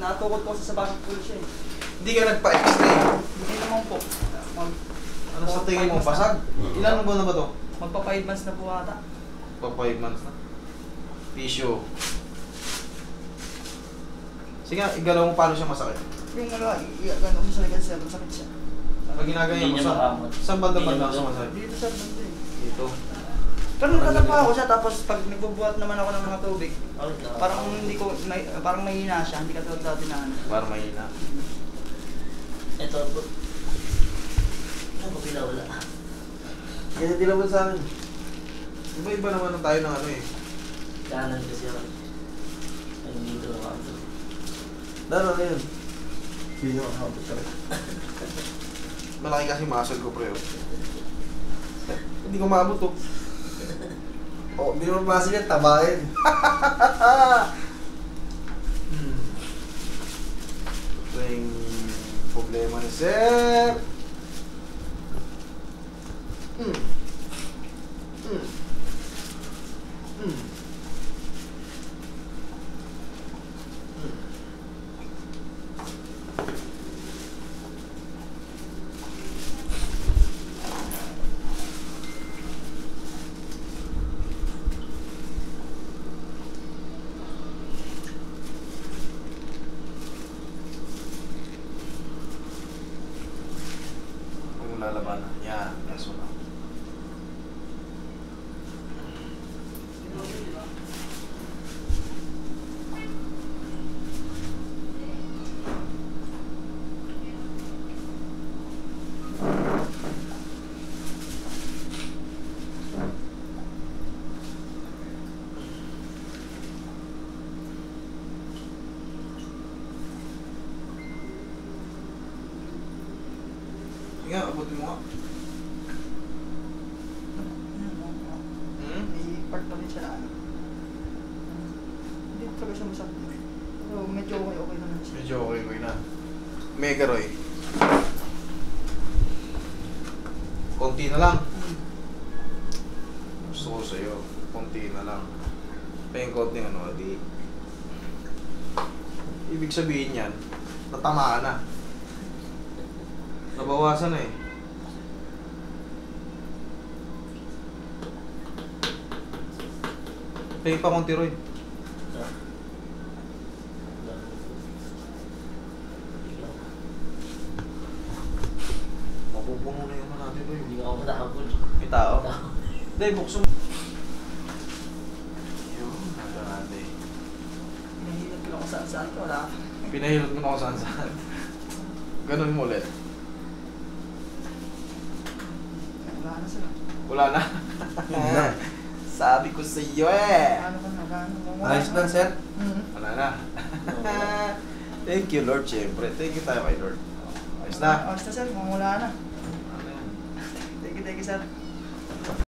natukod ko sa bakit pool siya eh. Hindi ka nagpa-x-ray. Hindi naman po. Ano sa tingin mo? Basag? Ilan buwan na ba to? Magpa 5 months na po ata. Pa 5 months na. Tissue. Sige nga, igalaw mo paano siya masakit. Yung gano'n ko sa likod sir, masakit siya. Pag ginagayan mo, saan banda-banda sa masakit? Dito sir, banda eh. Dito. Pero nagtatapa ako siya, tapos pag nagbubuhat naman ako ng mga tubig, parang hindi ko, parang mahina siya, hindi ka tulad dati na ano. Parang mahina. Ito po. Ano ko wala? Kasi dilawad sa akin. Iba-iba naman tayo ng ano eh. Kanan kasi ako. Ay, dito ako. Daro na yun. Hindi ako habot ka rin. Malaki kasi muscle ko, pre. Hindi ko maabot to. Oh, hindi mo muscle yan, tabahin. Ito yung problema ni Sir. Kung lalabanan, yan, kaso na. Sige, abutin mo nga. May part pa rin siya na ano. Hindi talaga siya masakit. Pero medyo okay naman siya. Medyo okay na. Megaroy. Konti na lang. Gusto ko sa'yo. Konti na lang. Pahing konti ano, di... Ibig sabihin yan, natamaan na. Nabawasan na eh. Pahing pa konti, Roy. Mapupuno na yung natin, Roy. Hindi ako matahapon. May tao. Hindi, bukso mo. Yun, nagarate. Pinahilot ko lang kung saan-saan ko, wala. Pinahilot mo na ako saan-saan. Ganun mo ulit. Wala na sila. Wala na. Sabi ko sa iyo eh. Ano ka na, gano'n. Ayos na, sir. Wala na. Thank you, Lord, syempre. Thank you tayo kay Lord. Ayos na. Ayos na sir, wala na. Ano yan? Thank you sir.